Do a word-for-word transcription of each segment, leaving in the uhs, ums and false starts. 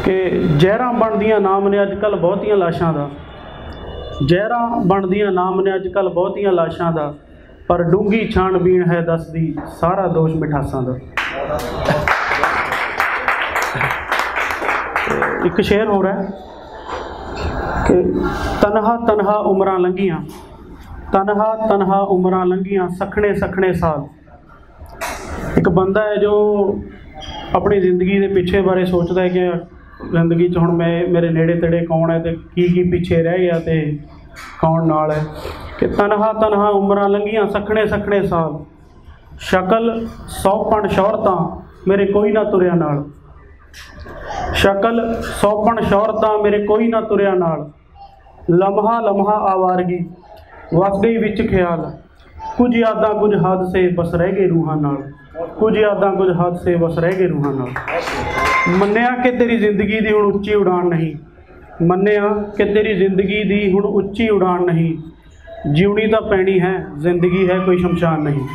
कि जहरां बनदियां नाम ने अजकल बहुतियां लाशां दा, जहरां बनदियां नाम ने अजकल बहुतियां लाशां दा, पर डूंगी छाणबीन है दसदी सारा दोष मिठासां दा। एक शेर हो रहा है कि तनहा तनहा उमरां लंघियां, तनहा तनहा उमरां लंघियां सखने सखने साल। एक बंदा है जो अपनी जिंदगी के पिछे बारे सोचता है कि जिंदगी च हुण मैं मेरे नेड़े तेड़े कौन है तो की की पिछे रह गया तो कौन नाल है। कि तनहा तनहा उमरां लंघियां सखने सखने साल, शकल सौपण शौहरतां मेरे कोई ना तुरिया नाल, शकल सौपण शौहरतां मेरे कोई ना तुरिया नाल। लम्हा लम्हा आवारगी वस गई विच ख्याल, कुछ यादां कुछ हादसे बस रह गए रूहां नाल, कुछ यादां कुछ हादसे बस रह गए रूहां नाल। मन्निया कि तेरी जिंदगी दी हुण उच्ची उड़ान नहीं, मन्निया कि तेरी जिंदगी दी हुण उच्ची उड़ान नहीं, जीवनी तां पैनी है जिंदगी है कोई शमशान नहीं।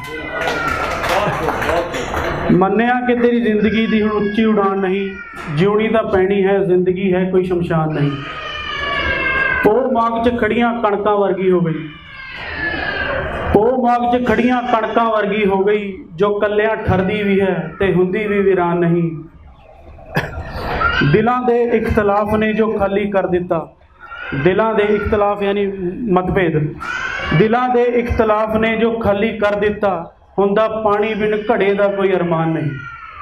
मन्निया कि तेरी जिंदगी दी हुण उच्ची उड़ान नहीं, जीवनी तां पैनी है जिंदगी है कोई शमशान नहीं। पोह माग च खड़ियां कणकां वर्गी हो गई, पोह माग च खड़ियां कणकां वर्गी हो गई, जो कल्लियां ठरदी भी है ते हुंदी भी वीरान नहीं। दिलां दे इख्तलाफ ने जो खाली कर दिता, दिलां दे इख्तलाफ यानी मतभेद, दिलां दे इख्तलाफ ने जो खाली कर दिता, हुंदा पानी बिन घड़े दा कोई अरमान नहीं।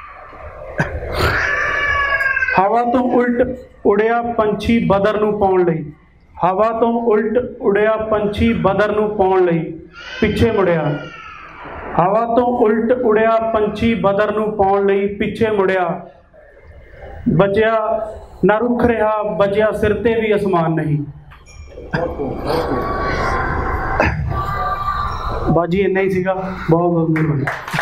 हवा तो उल्ट उड़िया पंछी बदर नूं पाउण लई, हवा तो उल्ट उड़िया पंछी बदर नूं पाउण लई पिछे मुड़िया, हवा तो उल्ट उड़िया पंछी बदर नूं पाउण लई पिछे मुड़िया। बचिया ना रुख रहा बचिया सिर ते भी आसमान नहीं। बाजी इन्ना ही सीगा, बहुत बहुत मेहरबानी।